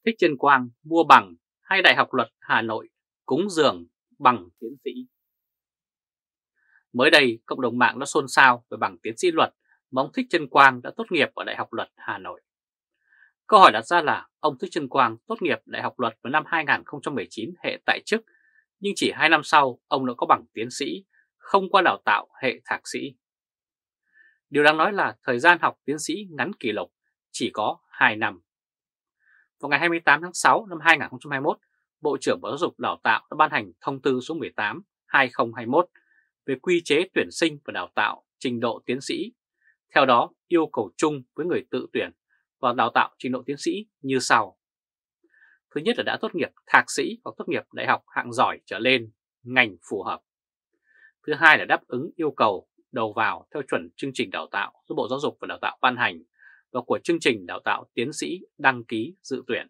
Thích Trân Quang mua bằng hay Đại học Luật Hà Nội cúng dường bằng tiến sĩ. Mới đây, cộng đồng mạng đã xôn xao về bằng tiến sĩ luật mà ông Thích Trân Quang đã tốt nghiệp ở Đại học Luật Hà Nội. Câu hỏi đặt ra là ông Thích Trân Quang tốt nghiệp Đại học Luật vào năm 2019 hệ tại chức, nhưng chỉ 2 năm sau ông đã có bằng tiến sĩ, không qua đào tạo hệ thạc sĩ. Điều đáng nói là thời gian học tiến sĩ ngắn kỷ lục chỉ có 2 năm. Vào ngày 28 tháng 6 năm 2021, Bộ trưởng Bộ Giáo dục Đào tạo đã ban hành thông tư số 18/2021 về quy chế tuyển sinh và đào tạo trình độ tiến sĩ. Theo đó, yêu cầu chung với người tự tuyển vào đào tạo trình độ tiến sĩ như sau. Thứ nhất là đã tốt nghiệp thạc sĩ hoặc tốt nghiệp đại học hạng giỏi trở lên, ngành phù hợp. Thứ hai là đáp ứng yêu cầu đầu vào theo chuẩn chương trình đào tạo do Bộ Giáo dục và Đào tạo ban hành và của chương trình đào tạo tiến sĩ đăng ký dự tuyển.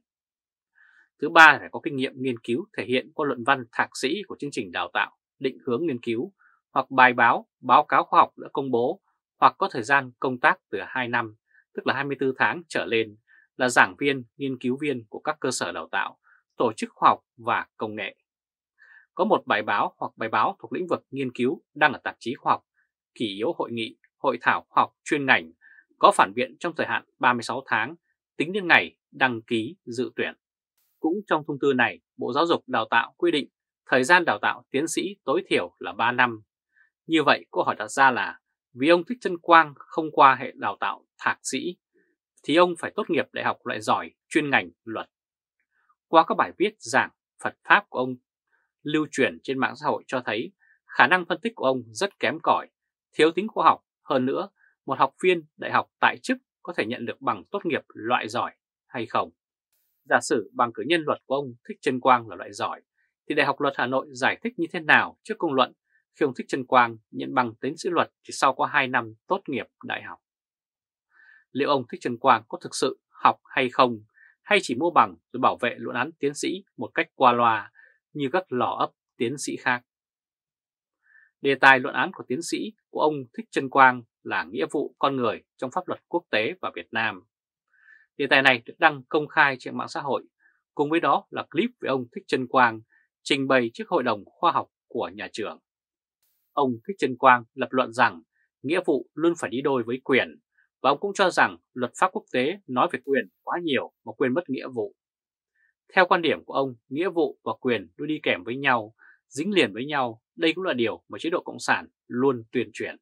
Thứ ba là phải có kinh nghiệm nghiên cứu thể hiện qua luận văn thạc sĩ của chương trình đào tạo, định hướng nghiên cứu hoặc bài báo, báo cáo khoa học đã công bố hoặc có thời gian công tác từ 2 năm, tức là 24 tháng trở lên, là giảng viên, nghiên cứu viên của các cơ sở đào tạo, tổ chức khoa học và công nghệ. Có một bài báo hoặc bài báo thuộc lĩnh vực nghiên cứu đăng ở tạp chí khoa học, kỷ yếu hội nghị, hội thảo khoa học chuyên ngành, có phản biện trong thời hạn 36 tháng, tính đến ngày đăng ký dự tuyển. Cũng trong thông tư này, Bộ Giáo dục Đào tạo quy định thời gian đào tạo tiến sĩ tối thiểu là 3 năm. Như vậy, câu hỏi đặt ra là vì ông Thích Trân Quang không qua hệ đào tạo thạc sĩ, thì ông phải tốt nghiệp đại học loại giỏi chuyên ngành luật. Qua các bài viết giảng Phật Pháp của ông lưu truyền trên mạng xã hội cho thấy khả năng phân tích của ông rất kém cỏi, thiếu tính khoa học. Hơn nữa, một học viên đại học tại chức có thể nhận được bằng tốt nghiệp loại giỏi hay không? Giả sử bằng cử nhân luật của ông Thích Trân Quang là loại giỏi, thì Đại học Luật Hà Nội giải thích như thế nào trước công luận khi ông Thích Trân Quang nhận bằng tiến sĩ luật chỉ sau có 2 năm tốt nghiệp đại học? Liệu ông Thích Trân Quang có thực sự học hay không, hay chỉ mua bằng rồi bảo vệ luận án tiến sĩ một cách qua loa như các lò ấp tiến sĩ khác? Đề tài luận án của tiến sĩ của ông Thích Trân Quang là nghĩa vụ con người trong pháp luật quốc tế và Việt Nam. Đề tài này được đăng công khai trên mạng xã hội, cùng với đó là clip về ông Thích Trân Quang trình bày trước Hội đồng Khoa học của nhà trường. Ông Thích Trân Quang lập luận rằng nghĩa vụ luôn phải đi đôi với quyền, và ông cũng cho rằng luật pháp quốc tế nói về quyền quá nhiều mà quên mất nghĩa vụ. Theo quan điểm của ông, nghĩa vụ và quyền luôn đi kèm với nhau, dính liền với nhau, đây cũng là điều mà chế độ Cộng sản luôn tuyên truyền.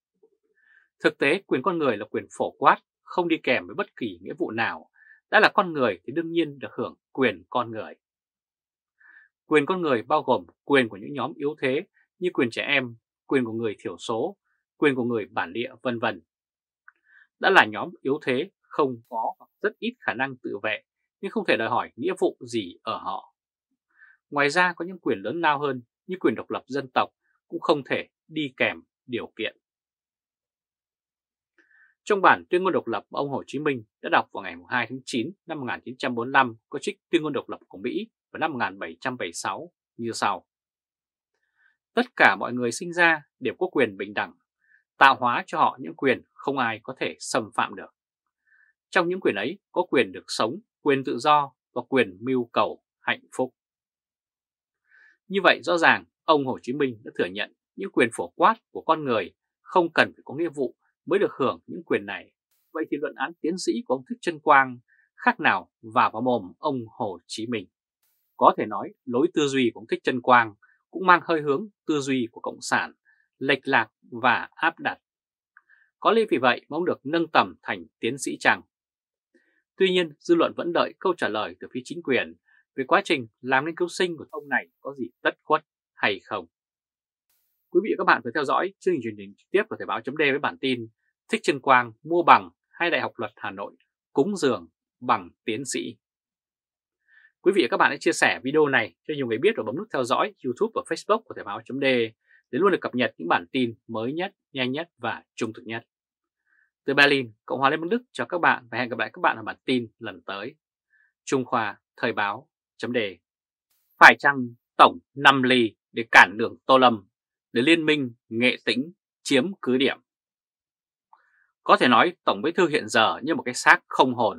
Thực tế, quyền con người là quyền phổ quát, không đi kèm với bất kỳ nghĩa vụ nào. Đã là con người thì đương nhiên được hưởng quyền con người. Quyền con người bao gồm quyền của những nhóm yếu thế như quyền trẻ em, quyền của người thiểu số, quyền của người bản địa, vân vân. Đã là nhóm yếu thế không có hoặc rất ít khả năng tự vệ, nhưng không thể đòi hỏi nghĩa vụ gì ở họ. Ngoài ra có những quyền lớn lao hơn như quyền độc lập dân tộc cũng không thể đi kèm điều kiện. Trong bản tuyên ngôn độc lập mà ông Hồ Chí Minh đã đọc vào ngày 2 tháng 9 năm 1945 có trích tuyên ngôn độc lập của Mỹ vào năm 1776 như sau. Tất cả mọi người sinh ra đều có quyền bình đẳng, tạo hóa cho họ những quyền không ai có thể xâm phạm được. Trong những quyền ấy có quyền được sống, quyền tự do và quyền mưu cầu hạnh phúc. Như vậy rõ ràng ông Hồ Chí Minh đã thừa nhận những quyền phổ quát của con người không cần phải có nghĩa vụ mới được hưởng những quyền này. Vậy thì luận án tiến sĩ của ông Thích Trân Quang khác nào vào mồm ông Hồ Chí Minh? Có thể nói lối tư duy của ông Thích Trân Quang cũng mang hơi hướng tư duy của Cộng sản, lệch lạc và áp đặt. Có lẽ vì vậy mà ông được nâng tầm thành tiến sĩ chăng? Tuy nhiên, dư luận vẫn đợi câu trả lời từ phía chính quyền về quá trình làm nên cứu sinh của ông này có gì tất khuất hay không. Quý vị và các bạn vừa theo dõi chương trình truyền hình trực tiếp của Thời báo .d với bản tin Thích Trân Quang mua bằng hay Đại học Luật Hà Nội cúng dường bằng tiến sĩ. Quý vị và các bạn hãy chia sẻ video này cho nhiều người biết và bấm nút theo dõi YouTube và Facebook của Thời báo .d để luôn được cập nhật những bản tin mới nhất, nhanh nhất và trung thực nhất. Từ Berlin, Cộng hòa Liên bang Đức chào các bạn và hẹn gặp lại các bạn ở bản tin lần tới. Trung Khoa Thời báo .d. Phải chăng Tổng 5 ly để cản đường Tô Lâm để Liên minh Nghệ Tĩnh chiếm cứ điểm? Có thể nói Tổng Bí thư hiện giờ như một cái xác không hồn,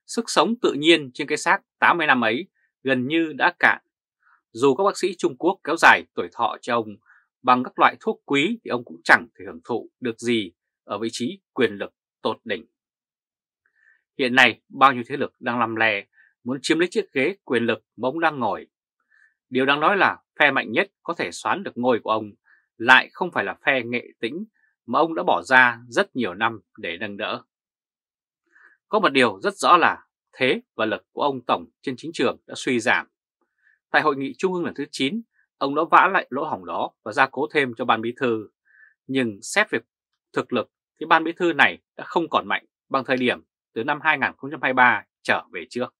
Sức sống tự nhiên trên cái xác 80 năm ấy gần như đã cạn. Dù các bác sĩ Trung Quốc kéo dài tuổi thọ cho ông bằng các loại thuốc quý thì ông cũng chẳng thể hưởng thụ được gì ở vị trí quyền lực tột đỉnh. Hiện nay bao nhiêu thế lực đang lăm le muốn chiếm lấy chiếc ghế quyền lực mà ông đang ngồi. Điều đáng nói là phe mạnh nhất có thể xoán được ngôi của ông lại không phải là phe Nghệ Tĩnh mà ông đã bỏ ra rất nhiều năm để nâng đỡ. Có một điều rất rõ là thế và lực của ông Tổng trên chính trường đã suy giảm. Tại Hội nghị Trung ương lần thứ 9, ông đã vả lại lỗ hổng đó và gia cố thêm cho Ban Bí thư. Nhưng xét về thực lực thì Ban Bí thư này đã không còn mạnh bằng thời điểm từ năm 2023 trở về trước.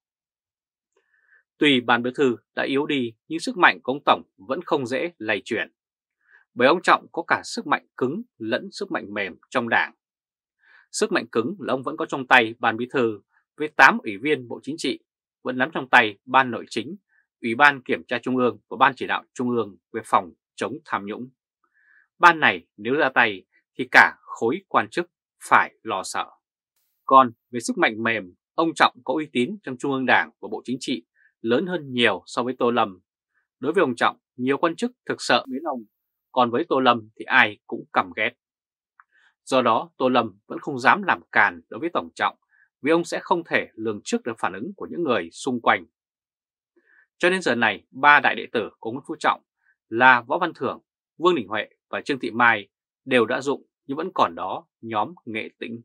Tuy Ban Bí thư đã yếu đi nhưng sức mạnh của ông Tổng vẫn không dễ lay chuyển. Bởi ông Trọng có cả sức mạnh cứng lẫn sức mạnh mềm trong đảng. Sức mạnh cứng là ông vẫn có trong tay Ban Bí thư với 8 ủy viên Bộ Chính trị, vẫn nắm trong tay Ban Nội chính, Ủy ban Kiểm tra Trung ương và Ban Chỉ đạo Trung ương về phòng chống tham nhũng. Ban này nếu ra tay thì cả khối quan chức phải lo sợ. Còn về sức mạnh mềm, ông Trọng có uy tín trong Trung ương Đảng và Bộ Chính trị lớn hơn nhiều so với Tô Lâm. Đối với ông Trọng, nhiều quan chức thực sợ mến ông, còn với Tô Lâm thì ai cũng căm ghét. Do đó Tô Lâm vẫn không dám làm càn đối với Tổng Trọng vì ông sẽ không thể lường trước được phản ứng của những người xung quanh. Cho đến giờ này, ba đại đệ tử của Nguyễn Phú Trọng là Võ Văn Thưởng, Vương Đình Huệ và Trương Thị Mai đều đã dụng nhưng vẫn còn đó nhóm Nghệ Tĩnh.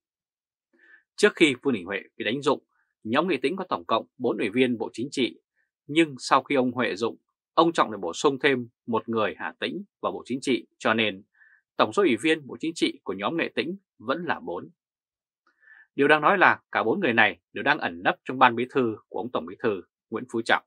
Trước khi Vương Đình Huệ bị đánh dụng, nhóm Nghệ Tĩnh có tổng cộng 4 ủy viên Bộ Chính trị, nhưng sau khi ông Huệ dụng, ông Trọng lại bổ sung thêm một người Hà Tĩnh vào Bộ Chính trị, cho nên tổng số ủy viên Bộ Chính trị của nhóm Nghệ Tĩnh vẫn là 4. Điều đáng nói là cả 4 người này đều đang ẩn nấp trong Ban Bí thư của ông Tổng Bí thư Nguyễn Phú Trọng.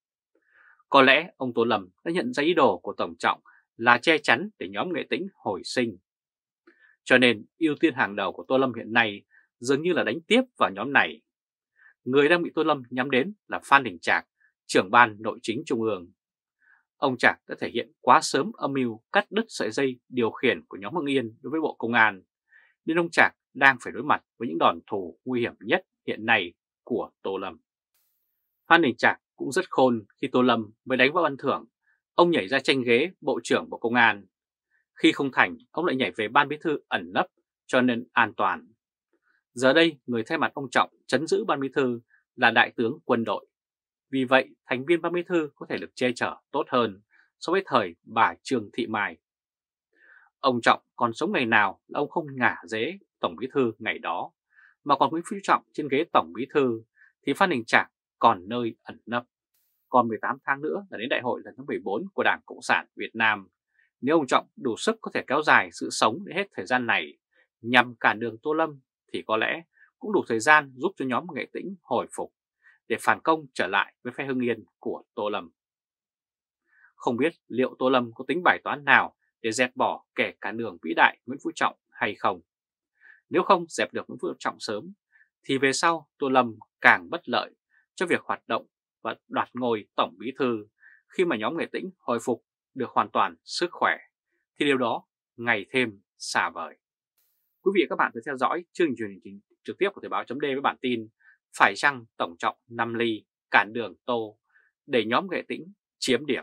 Có lẽ ông Tô Lâm đã nhận ra ý đồ của Tổng Trọng là che chắn để nhóm Nghệ Tĩnh hồi sinh. Cho nên ưu tiên hàng đầu của Tô Lâm hiện nay dường như là đánh tiếp vào nhóm này. Người đang bị Tô Lâm nhắm đến là Phan Đình Trạc, trưởng Ban Nội chính Trung ương. Ông Trạc đã thể hiện quá sớm âm mưu cắt đứt sợi dây điều khiển của nhóm Hưng Yên đối với Bộ Công an, nên ông Trạc đang phải đối mặt với những đòn thù nguy hiểm nhất hiện nay của Tô Lâm. Phan Đình Trạc cũng rất khôn khi Tô Lâm mới đánh Võ Văn Thưởng, ông nhảy ra tranh ghế Bộ trưởng Bộ Công an. Khi không thành, ông lại nhảy về Ban Bí thư ẩn nấp cho nên an toàn. Giờ đây, người thay mặt ông Trọng trấn giữ Ban Bí thư là Đại tướng quân đội. Vì vậy, thành viên Ban Bí thư có thể được che chở tốt hơn so với thời bà Trương Thị Mai. Ông Trọng còn sống ngày nào là ông không ngả dế Tổng Bí thư ngày đó, mà còn Nguyễn Phú Trọng trên ghế Tổng Bí thư thì Phan Đình Trạc còn nơi ẩn nấp. Còn 18 tháng nữa là đến đại hội lần thứ 14 của Đảng Cộng sản Việt Nam. Nếu ông Trọng đủ sức có thể kéo dài sự sống đến hết thời gian này nhằm cản đường Tô Lâm thì có lẽ cũng đủ thời gian giúp cho nhóm Nghệ Tĩnh hồi phục để phản công trở lại với phe Hưng Yên của Tô Lâm. Không biết liệu Tô Lâm có tính bài toán nào để dẹp bỏ kẻ cản đường vĩ đại Nguyễn Phú Trọng hay không? Nếu không dẹp được Nguyễn Phú Trọng sớm thì về sau Tô Lâm càng bất lợi cho việc hoạt động và đoạt ngôi Tổng Bí thư. Khi mà nhóm Nghệ Tĩnh hồi phục được hoàn toàn sức khỏe thì điều đó ngày thêm xa vời. Quý vị và các bạn vừa theo dõi chương trình trực tiếp của Thời báo chấm với bản tin phải chăng Tổng Trọng nằm ly cản đường Tô để nhóm Nghệ Tĩnh chiếm điểm.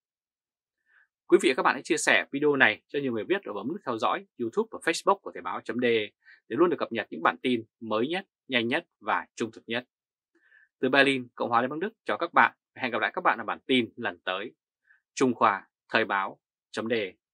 Quý vị và các bạn hãy chia sẻ video này cho nhiều người biết và bấm nút theo dõi YouTube và Facebook của Thời báo chấm để luôn được cập nhật những bản tin mới nhất, nhanh nhất và trung thực nhất. Từ Berlin, Cộng hòa Liên bang Đức chào các bạn và hẹn gặp lại các bạn ở bản tin lần tới. Trung Khoa Thời báo chấm